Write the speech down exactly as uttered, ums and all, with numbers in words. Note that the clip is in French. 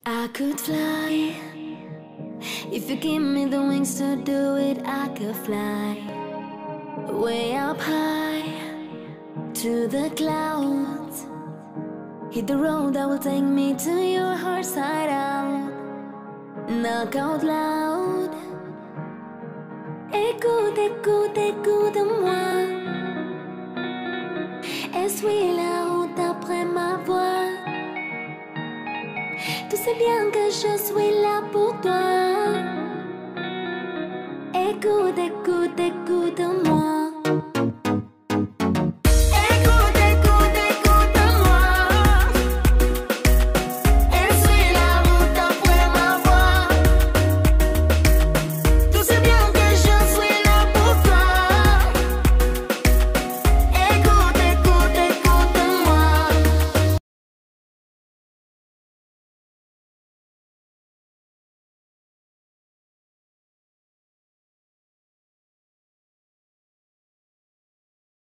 I could fly. If you give me the wings to do it, I could fly way up high to the clouds. Hit the road that will take me to your heart side out. Knock out loud. Écoute, écoute, écoute-moi. Essuie la route après ma voix. Tu sais bien que je suis là pour toi. Écoute, écoute, écoute-moi.